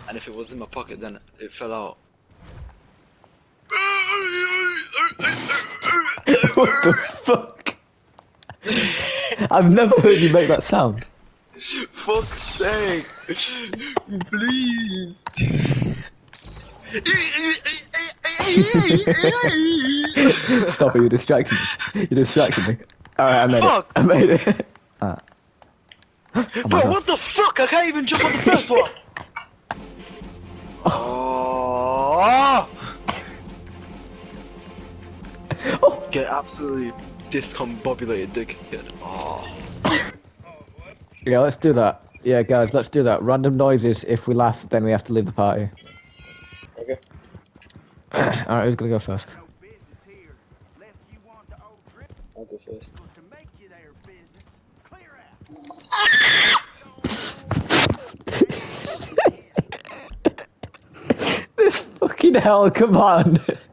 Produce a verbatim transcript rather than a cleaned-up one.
and if it was in my pocket, then it fell out. What the fuck? I've never heard you make that sound. Fuck's sake! Please! Stop it, you're distracting me. You're distracting me. Alright, I made Fuck. it. I made it. Alright. Oh Bro, God. what the fuck? I can't even jump on the first one! Oh! Oh. Get absolutely discombobulated, dickhead. Oh. Yeah, let's do that. Yeah, guys, let's do that. Random noises. If we laugh, then we have to leave the party. Okay. Alright, who's gonna go first? I'll go first. Fucking hell, come on!